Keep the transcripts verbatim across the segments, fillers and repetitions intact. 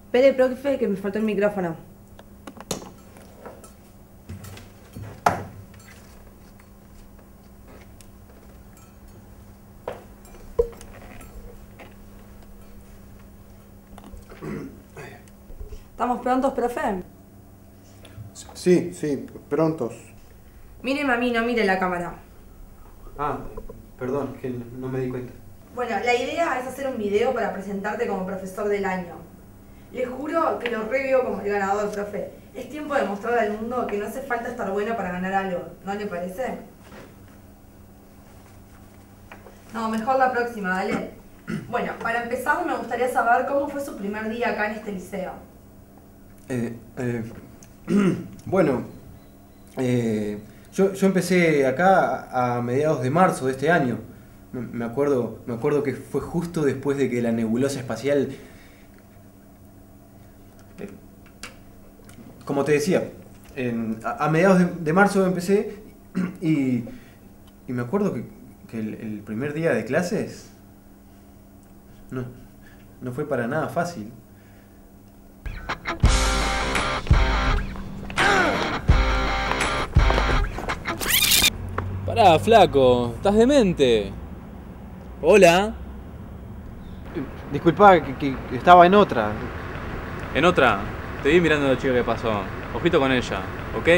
Espere, profe, que me faltó el micrófono. ¿Estamos prontos, profe? Sí, sí, prontos. Míreme a mí, no mire la cámara. Ah, perdón, que no me di cuenta. Bueno, la idea es hacer un video para presentarte como profesor del año. Les juro que lo re veo como el ganador, profe. Es tiempo de mostrar al mundo que no hace falta estar bueno para ganar algo, ¿no le parece? No, mejor la próxima, dale. Bueno, para empezar me gustaría saber cómo fue su primer día acá en este liceo. Eh, eh, bueno, eh, yo, yo empecé acá a, a mediados de marzo de este año. Me, me acuerdo, me acuerdo que fue justo después de que la nebulosa espacial... Eh, como te decía, en, a, a mediados de, de marzo empecé y, y me acuerdo que, que el, el primer día de clases no, no fue para nada fácil. Pará, flaco, ¿estás demente? Hola. Disculpa, que, que estaba en otra. En otra, te vi mirando a la chica que pasó. Ojito con ella, ¿ok?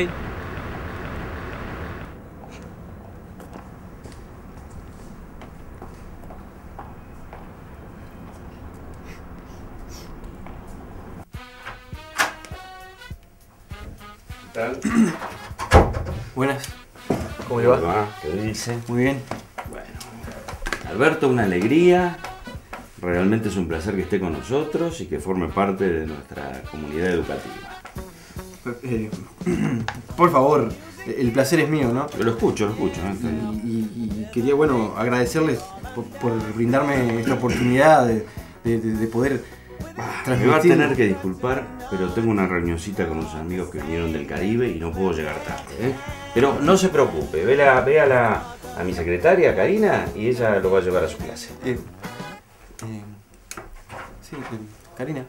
¿Qué tal? Buenas. ¿Cómo le ¿Cómo va? va? ¿Qué dice? Muy bien. Bueno, Alberto, una alegría. Realmente es un placer que esté con nosotros y que forme parte de nuestra comunidad educativa. Eh, por favor, el placer es mío, ¿no? Yo lo escucho, lo escucho. ¿no? Y, y- y quería, bueno, agradecerles por, por brindarme esta oportunidad de, de- de- de poder Me va a transmitir. tener que disculpar, pero tengo una reunioncita con unos amigos que vinieron del Caribe y no puedo llegar tarde. ¿eh? Pero no se preocupe, ve, la, ve a, la, a mi secretaria, Karina, y ella lo va a llevar a su clase. Eh, eh, sí, eh, Karina.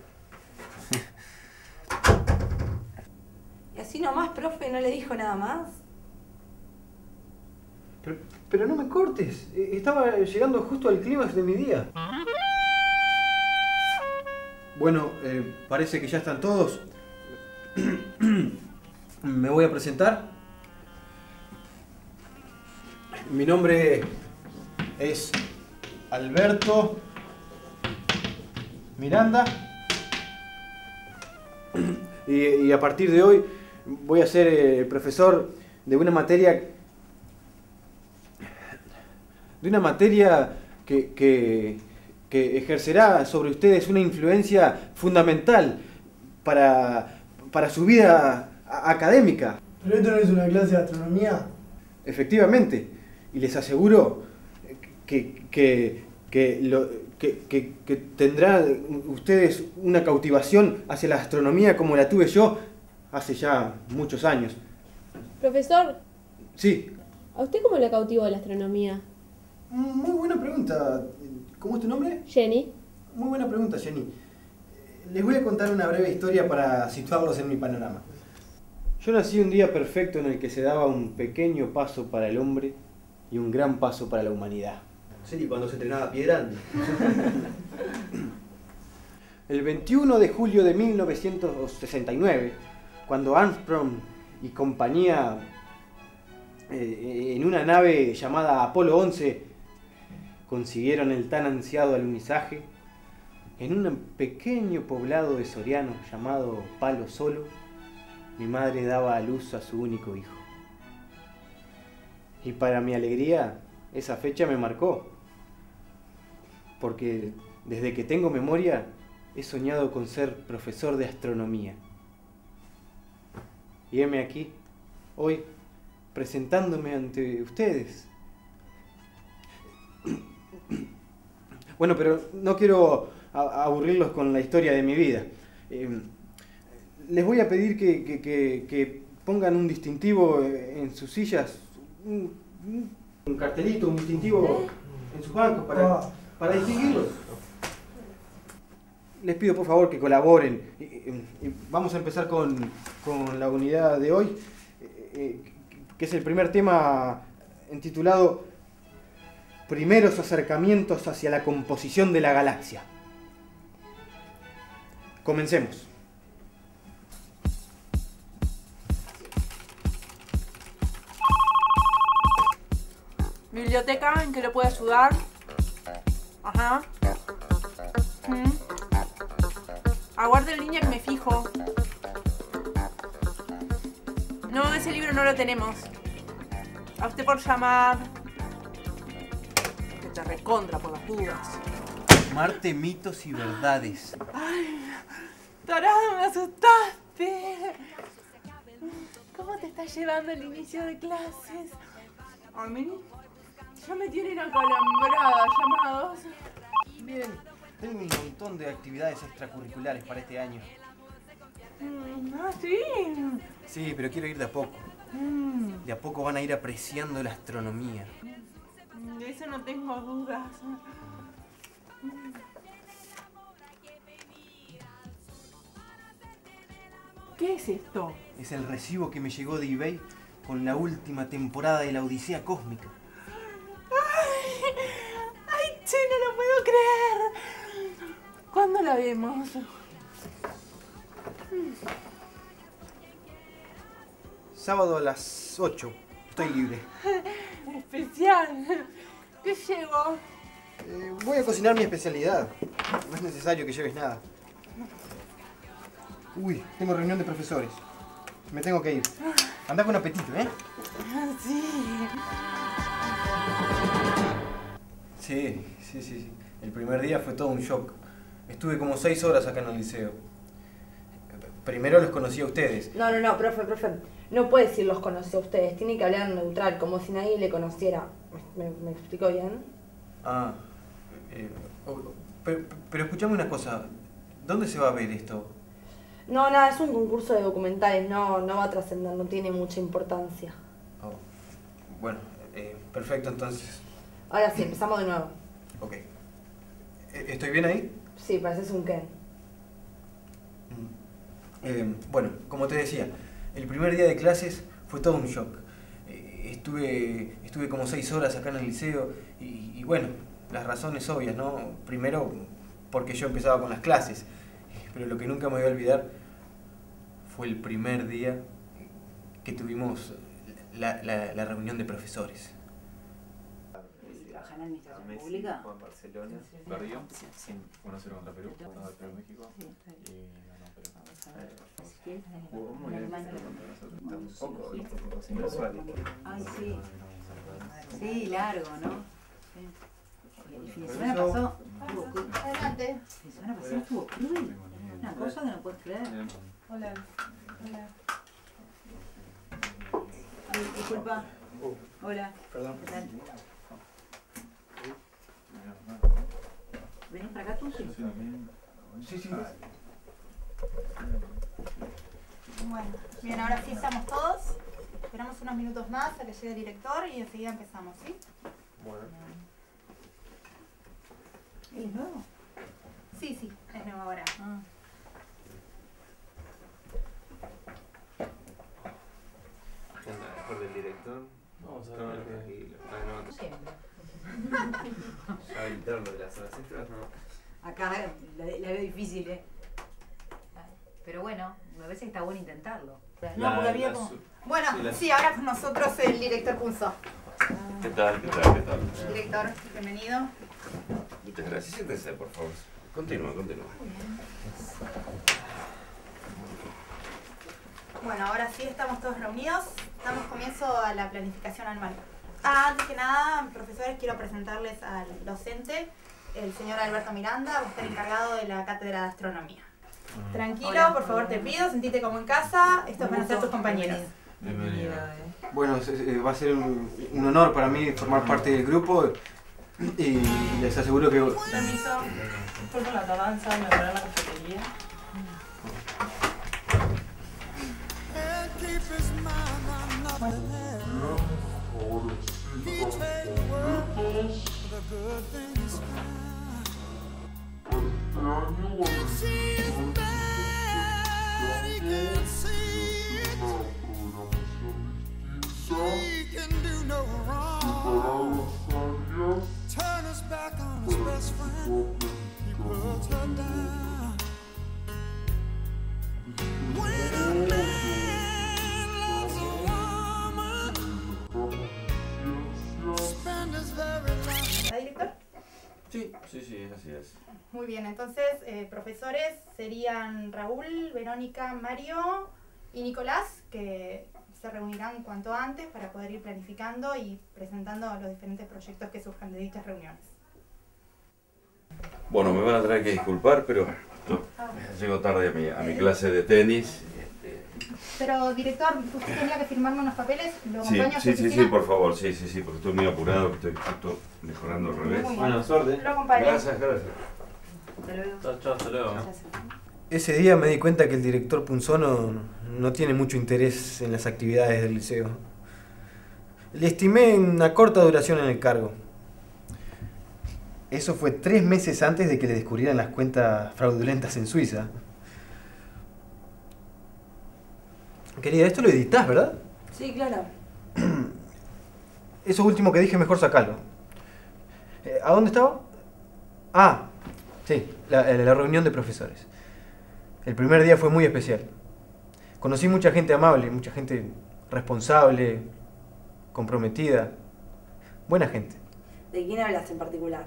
¿Y así nomás, profe, no le dijo nada más? Pero, pero no me cortes. eh, Estaba llegando justo al clímax de mi día. Bueno, eh, parece que ya están todos. Me voy a presentar. Mi nombre es Alberto Miranda. Y, y a partir de hoy voy a ser eh, profesor de una materia de una materia que, que, que ejercerá sobre ustedes una influencia fundamental para, para su vida a- académica. ¿Pero esto no es una clase de astronomía? Efectivamente, y les aseguro que, que, que, lo, que, que, que tendrán ustedes una cautivación hacia la astronomía como la tuve yo hace ya muchos años. Profesor, Sí, ¿a usted cómo le cautivó la astronomía? muy buena pregunta. ¿Cómo es tu nombre? Jenny. Muy buena pregunta, Jenny. Les voy a contar una breve historia para situarlos en mi panorama. Yo nací un día perfecto en el que se daba un pequeño paso para el hombre y un gran paso para la humanidad. Sí, cuando se entrenaba pie grande. El veintiuno de julio de mil novecientos sesenta y nueve, cuando Armstrong y compañía eh, en una nave llamada Apolo once consiguieron el tan ansiado alunizaje, en un pequeño poblado de Soriano llamado Palo Solo, mi madre daba a luz a su único hijo. Y para mi alegría, esa fecha me marcó, porque desde que tengo memoria he soñado con ser profesor de astronomía. Y heme aquí, hoy, presentándome ante ustedes. Bueno, pero no quiero a- aburrirlos con la historia de mi vida. Eh, les voy a pedir que, que- que- que pongan un distintivo en sus sillas, un, un- un cartelito, un distintivo en sus bancos para, Ah. para distinguirlos. les pido por favor que colaboren. Y, y, y vamos a empezar con, con la unidad de hoy, eh, que es el primer tema intitulado Primeros acercamientos hacia la composición de la galaxia. Comencemos. Biblioteca, ¿en qué le puedo ayudar? Ajá. Mm. Aguarde en línea que me fijo. No, ese libro no lo tenemos. A usted por llamar. Que te recontra por las dudas. Marte, mitos y verdades. Ay, tarado, me asustaste. ¿Cómo te está llevando el inicio de clases? A mí ya me tienen acalambrada, llamados. Bien, tengo un montón de actividades extracurriculares para este año. Mm, ah, sí. Sí, pero quiero ir de a poco. Mm, De a poco van a ir apreciando la astronomía. de eso no tengo dudas. ¿Qué es esto? Es el recibo que me llegó de eBay con la última temporada de la Odisea Cósmica. ¡Ay! ¡Ay, che, no lo puedo creer! ¿Cuándo la vemos? Sábado a las ocho. Estoy libre. Especial. ¿Qué llevo? Eh, voy a cocinar mi especialidad. No es necesario que lleves nada. Uy, tengo reunión de profesores. Me tengo que ir. Anda con apetito, ¿eh? Sí. Sí, sí, sí, sí. El primer día fue todo un shock. Estuve como seis horas acá en el liceo. Primero los conocí a ustedes. No, no, no, profe, profe. No puede decir los conocí a ustedes. Tiene que hablar neutral, como si nadie le conociera. ¿Me, me, me explico bien? Ah, eh, oh, pero, pero escuchame una cosa. ¿Dónde se va a ver esto? No, nada, es un concurso de documentales. No, no va a trascender, no tiene mucha importancia. Oh, bueno, eh, perfecto entonces. Ahora sí, empezamos de nuevo. Ok. ¿Estoy bien ahí? Sí, pareces un Ken. Eh, bueno, como te decía, el primer día de clases fue todo un shock. Eh, estuve, estuve como seis horas acá en el liceo y, y bueno, las razones obvias, ¿no? Primero, porque yo empezaba con las clases, pero lo que nunca me voy a olvidar fue el primer día que tuvimos la, la, la reunión de profesores. ¿Trabajar en administración pública? Juan Barcelona, perdió uno cero contra Perú, uno contra México y ganó Perú. Jugó muy bien contra nosotros, un poco inusual. Ay, sí. Sí, largo, ¿no? Sí. El fin de semana pasó. Adelante. El fin de semana pasado estuvo cruel. Una cosa que no puedes creer. Hola. Hola. Ay, disculpa. Hola. Perdón. ¿Qué tal? ¿Venís para acá tú? Sí. Sí, sí. Bueno, bien, ahora sí estamos todos. Esperamos unos minutos más a que llegue el director y enseguida empezamos, ¿sí? Bueno. ¿Él es nuevo? Sí, sí, es nuevo ahora. Ah. ¿Qué onda? ¿Mejor del director? Vamos a No, ver qué... tranquilo. Ah, no, Siempre. ya habilitaron lo de las horas extras, ¿no? Acá la, la veo difícil, ¿eh? Pero bueno, a veces está bueno intentarlo. No, porque había la como... su- Bueno, sí, la- sí, ahora con nosotros el director Punzo. ¿Qué tal? ¿Qué tal? ¿Qué tal? Director, bienvenido. Muchas gracias. Siéntese, por favor. Continúa, continúa. Bueno, ahora sí estamos todos reunidos. Damos comienzo a la planificación anual. Ah, antes que nada, profesores, quiero presentarles al docente, el señor Alberto Miranda, va a estar encargado de la cátedra de astronomía. Tranquilo, Hola. por favor, te pido, sentite como en casa, estos van a ser tus compañeros. Bienvenido. Bueno, va a ser un, un honor para mí formar parte del grupo y les aseguro que... Permiso. Disculpen la tardanza, me paré en la cafetería. Este año Sí, sí, sí, así es. Muy bien, entonces, eh, profesores serían Raúl, Verónica, Mario y Nicolás, que se reunirán cuanto antes para poder ir planificando y presentando los diferentes proyectos que surjan de dichas reuniones. Bueno, me van a tener que disculpar, pero no, llego tarde a mi, a mi clase de tenis. Pero, director, usted tenía que firmarme unos papeles, ¿lo Sí, acompaña a su sí, sí, oficina? sí, por favor, sí, sí, sí, porque estoy muy apurado, que estoy justo mejorando al revés. Muy bien. Bueno, suerte. Lo acompaño. Gracias, gracias. Hasta luego. Chao, chao, hasta luego. Ese día me di cuenta que el director Punzono no tiene mucho interés en las actividades del liceo. Le estimé una corta duración en el cargo. Eso fue tres meses antes de que le descubrieran las cuentas fraudulentas en Suiza. Querida, esto lo editás, ¿verdad? Sí, claro. Eso último que dije, mejor sacarlo. Eh, ¿A dónde estaba? Ah, sí, la, la reunión de profesores. El primer día fue muy especial. Conocí mucha gente amable, mucha gente responsable, comprometida. Buena gente. ¿De quién hablas en particular?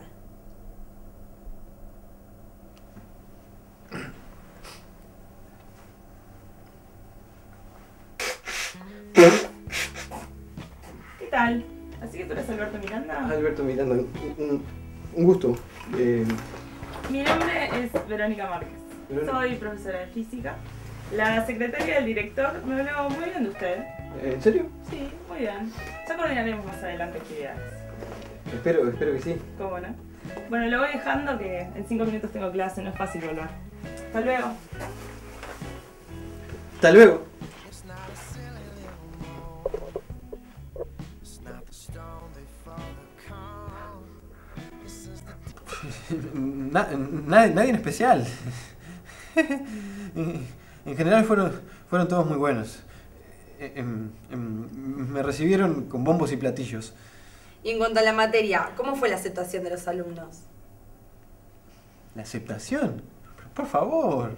¿Qué tal? Así que tú eres Alberto Miranda. Alberto Miranda, un, un, un gusto. Eh, Mi nombre es Verónica Márquez. Verónica. Soy profesora de física. La secretaria del director me habló muy bien de usted. ¿En serio? Sí, muy bien. Ya coordinaremos más adelante actividades. Espero, espero que sí. ¿Cómo no? Bueno, lo voy dejando que en cinco minutos tengo clase, no es fácil volver. Hasta luego. Hasta luego. Na- nadie, nadie en especial. En general fueron, fueron todos muy buenos. Em, em, me recibieron con bombos y platillos. Y en cuanto a la materia, ¿cómo fue la aceptación de los alumnos? ¿La aceptación? Por favor.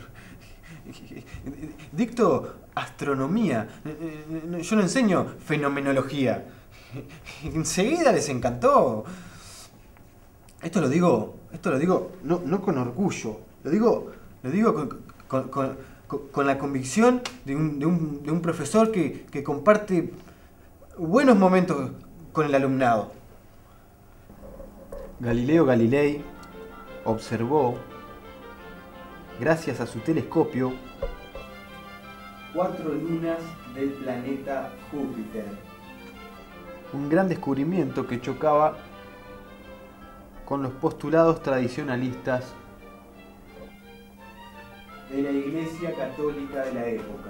Dicto astronomía. Yo no enseño fenomenología. Enseguida les encantó. Esto lo digo, esto lo digo no, no con orgullo. Lo digo, lo digo con, con, con, con la convicción de un, de un, de un profesor que, que comparte buenos momentos con el alumnado. Galileo Galilei observó, gracias a su telescopio, cuatro lunas del planeta Júpiter. Un gran descubrimiento que chocaba con los postulados tradicionalistas de la Iglesia Católica de la época.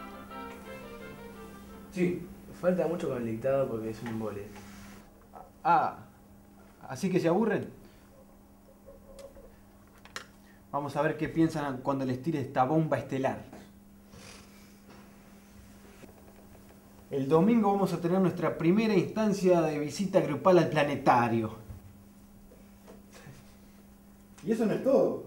Sí. Falta mucho con el dictado porque es un embole. Ah, ¿así que se aburren? Vamos a ver qué piensan cuando les tire esta bomba estelar. El domingo vamos a tener nuestra primera instancia de visita grupal al planetario. Y eso no es todo.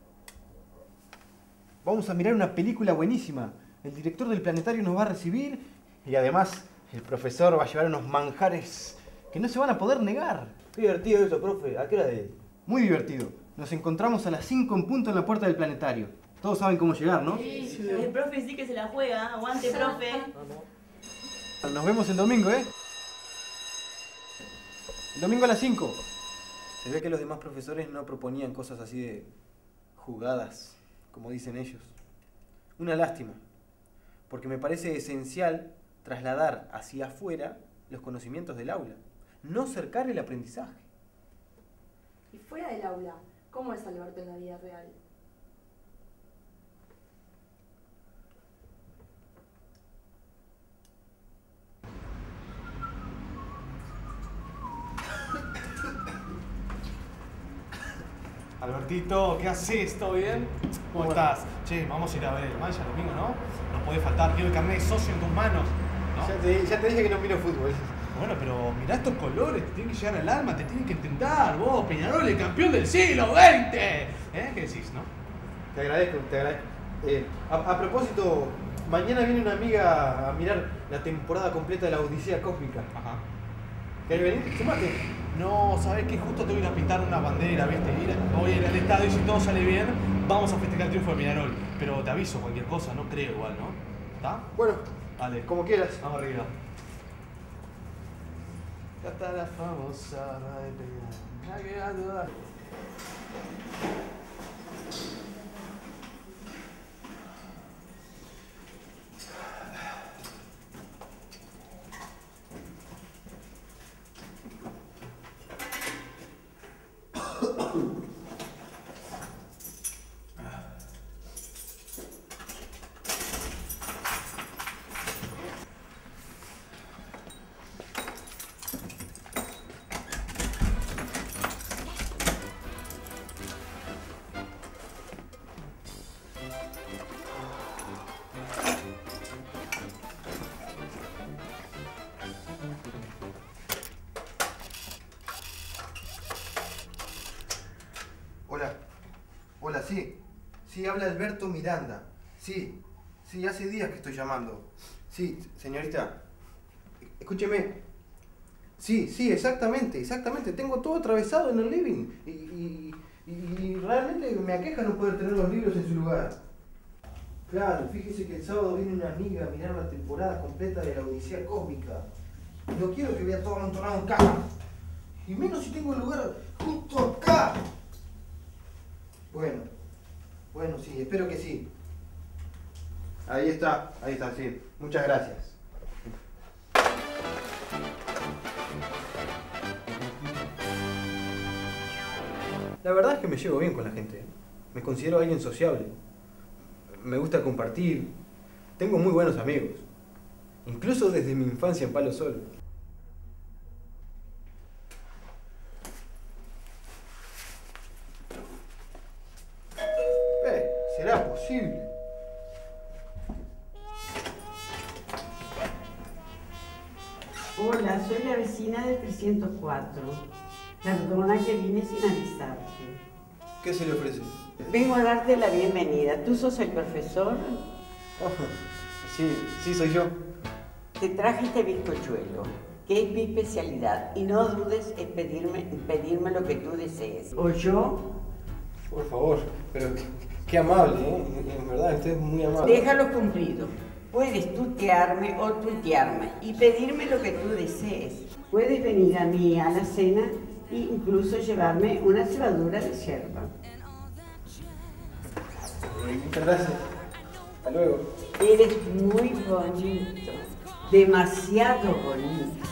Vamos a mirar una película buenísima. El director del planetario nos va a recibir y además el profesor va a llevar unos manjares que no se van a poder negar. Qué divertido eso, profe. ¿A qué hora es? Muy divertido. Nos encontramos a las cinco en punto en la puerta del planetario. Todos saben cómo llegar, ¿no? Sí, el profe sí que se la juega. Aguante, profe. Nos vemos el domingo, ¿eh? El domingo a las cinco. Se ve que los demás profesores no proponían cosas así de jugadas, como dicen ellos. Una lástima, porque me parece esencial trasladar hacia afuera los conocimientos del aula, no cercar el aprendizaje. Y fuera del aula, ¿cómo es Alberto en la vida real? Albertito, ¿qué haces? ¿Todo bien? ¿Cómo estás? Che, vamos a ir a ver el Maya el domingo, ¿no? No puede faltar, quiero el carnet de socio en tus manos. ¿no? Ya te, ya te dije que no miro fútbol. Bueno, pero mirá estos colores, te tienen que llegar al alma, te tienen que intentar, vos, Peñarol, el campeón del siglo veinte. ¿Eh? ¿Qué decís, no? Te agradezco, te agradezco. Eh, a, a propósito, mañana viene una amiga a mirar la temporada completa de la Odisea Cósmica. Ajá. ¿Querés venir? Sumate. No, ¿sabes qué? Justo tengo que ir a pintar una bandera, ¿viste? Ir, voy a ir al estadio y si todo sale bien, vamos a festejar el triunfo de Peñarol. Pero te aviso cualquier cosa, no creo igual, ¿no? ¿Está? Bueno, dale. Como quieras. Vamos arriba. Ya está la famosa radio de Peñarol. Hola. Hola, sí. Sí, habla Alberto Miranda. Sí. Sí, hace días que estoy llamando. Sí, señorita. Escúcheme. Sí, sí, exactamente, exactamente. Tengo todo atravesado en el living. Y, y, y, y realmente me aqueja no poder tener los libros en su lugar. Claro, fíjese que el sábado viene una amiga a mirar la temporada completa de la Odisea Cósmica. No quiero que vea todo amontonado en cajas. Y menos si tengo el lugar justo acá. Bueno, bueno, sí, espero que sí. Ahí está, ahí está, sí. Muchas gracias. La verdad es que me llevo bien con la gente. Me considero alguien sociable. Me gusta compartir. Tengo muy buenos amigos. Incluso desde mi infancia en Palo Sol. Eh, ¿será posible? Hola, soy la vecina del trescientos cuatro. Perdona que vine sin avisarte. ¿Qué se le ofrece? Vengo a darte la bienvenida. ¿Tú sos el profesor? Oh, sí, sí soy yo. Te traje este bizcochuelo, que es mi especialidad, y no dudes en pedirme, en pedirme lo que tú desees. ¿O yo? Por favor, pero qué, qué amable, ¿eh? En verdad, usted es muy amable. Déjalo cumplido. Puedes tutearme o tuitearme y pedirme lo que tú desees. Puedes venir a mí a la cena e incluso llevarme una cebadura de yerba. Muchas gracias. Hasta luego. Eres muy bonito. Demasiado bonito.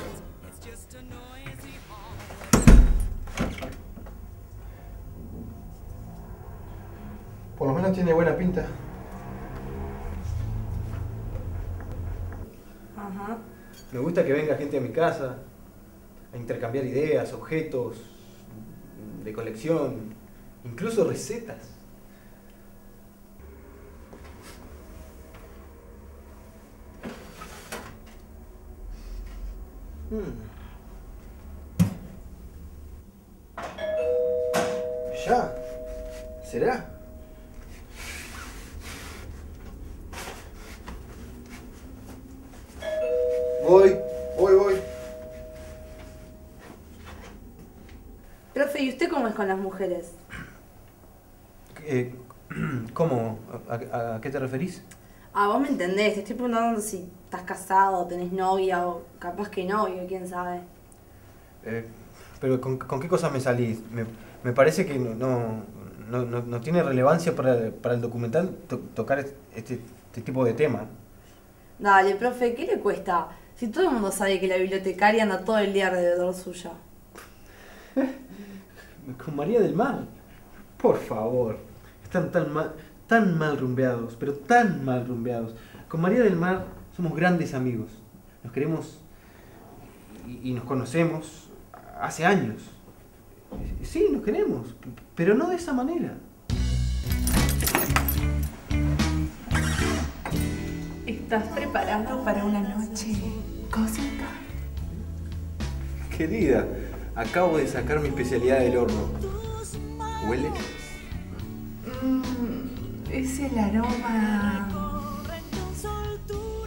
Por lo menos tiene buena pinta. Ajá. Me gusta que venga gente a mi casa a intercambiar ideas, objetos de colección, incluso recetas. Hmm. ¿Ya? ¿Será? Voy, voy, voy. Profe, ¿y usted cómo es con las mujeres? Eh, ¿Cómo? ¿A, a, a qué te referís? Ah, vos me entendés, te estoy preguntando si estás casado, tenés novia o capaz que novio, quién sabe. Eh, pero ¿con, ¿con qué cosas me salís? Me, me parece que no, no, no, no, no tiene relevancia para, para el documental to, tocar este, este tipo de tema. Dale, profe, ¿qué le cuesta? Si todo el mundo sabe que la bibliotecaria anda todo el día alrededor suya. Con María del Mar. Por favor. Están tan mal, tan mal rumbeados, pero tan mal rumbeados. Con María del Mar somos grandes amigos. Nos queremos y, y nos conocemos hace años. Sí, nos queremos, pero no de esa manera. ¿Estás preparado para una noche cósmica? Querida, acabo de sacar mi especialidad del horno. ¿Huele? Mm, es el aroma...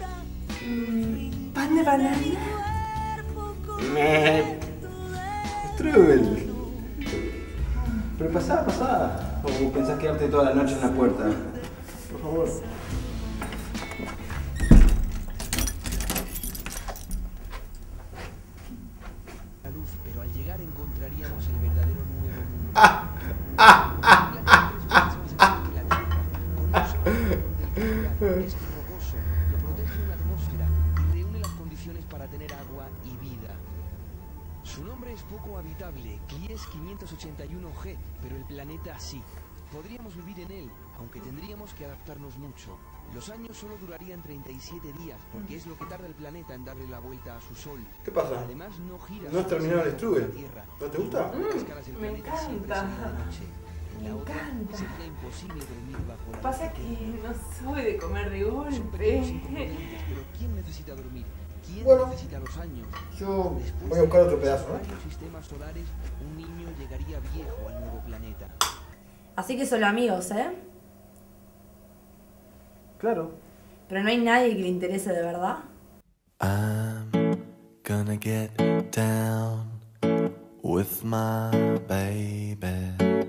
Mm, ¿pan de banana? Me... Strubel. Pero pasá, pasá. ¿O pensás quedarte toda la noche en la puerta? Por favor. La luz, pero al llegar encontraríamos el verdadero nuevo mundo. ¡Ah! ¡Ah! ¡Ah! ¡Ah! Es rocoso, lo protege una atmósfera y reúne las condiciones para tener agua y vida. Su nombre es poco habitable, Glies quinientos ochenta y uno G, pero el planeta sí. Podríamos vivir en él, aunque tendríamos que adaptarnos mucho. Los años solo durarían treinta y siete días, porque es lo que tarda el planeta en darle la vuelta a su sol. ¿Qué pasa? Además, no gira ¿No has terminado el Strubel? ¿No te gusta? Mm, me encanta. Me encanta. Sería imposible dormir bajo la Pasa luz. que no soy de comer de Son golpe. pequeños inconvenientes, pero ¿quién necesita dormir? ¿Quién Bueno, necesita los años? yo Después voy a buscar de otro pedazo, ¿no? varios sistemas solares, un niño llegaría viejo al nuevo planeta. Así que solo amigos, ¿eh? Claro. Pero no hay nadie que le interese de verdad. I'm gonna get down with my baby,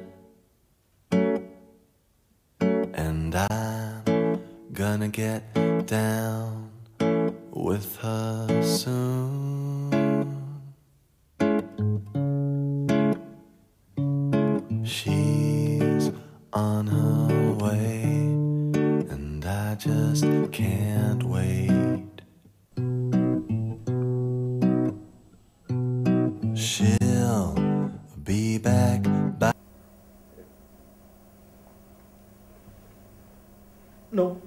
and I'm gonna get down with her soon. She's on her way, and I just can't wait. She'll be back by. No.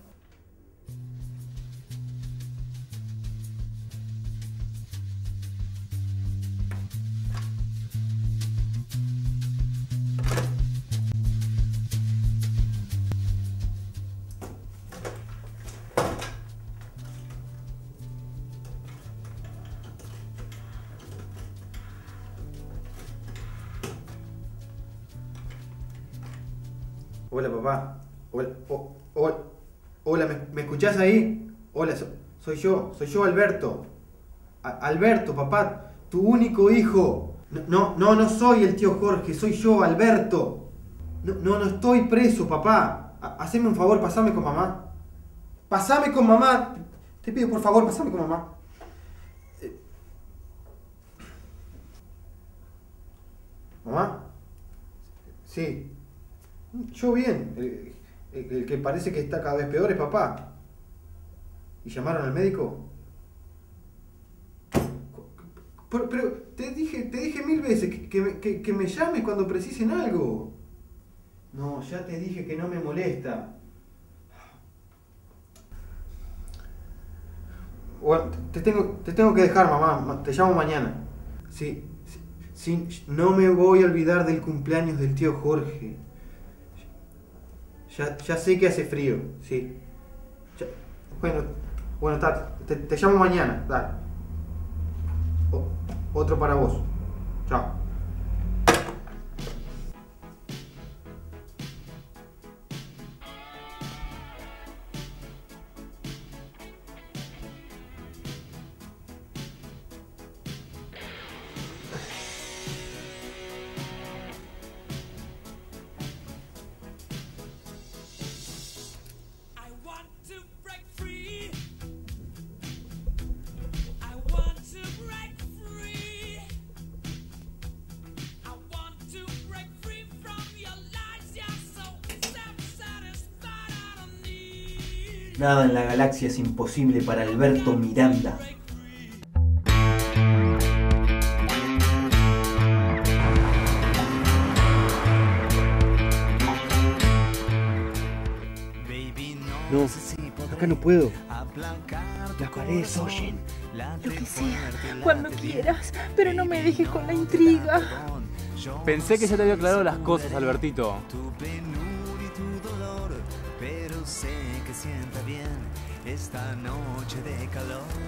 Hola, papá. Hola, oh, hola, hola, ¿me, me escuchás ahí? Hola, so- soy yo, soy yo, Alberto. A- Alberto, papá, tu único hijo. No, no, no, no soy el tío Jorge, soy yo, Alberto. No, no, no estoy preso, papá. Ha- Haceme un favor, pasame con mamá. Pasame con mamá. Te pido, por favor, pasame con mamá. Eh. ¿Mamá? Sí. Yo bien. El, el- el que parece que está cada vez peor es papá. ¿Y llamaron al médico? Pero, pero te dije, te dije mil veces que, que me, que- que me llames cuando precisen algo. No, ya te dije que no me molesta. Bueno, te tengo, te tengo que dejar, mamá. Te llamo mañana. Sí, sí, sí, no me voy a olvidar del cumpleaños del tío Jorge. Ya, ya sé que hace frío, sí. Ya- bueno, bueno, está, te, te llamo mañana, dale. O- otro para vos. Chao. Nada en la galaxia es imposible para Alberto Miranda. No, acá no puedo. Las paredes oyen. Lo que sea, cuando quieras, pero no me dejes con la intriga. Pensé que ya te había aclarado las cosas, Albertito. Pero sé que sienta bien esta noche de calor.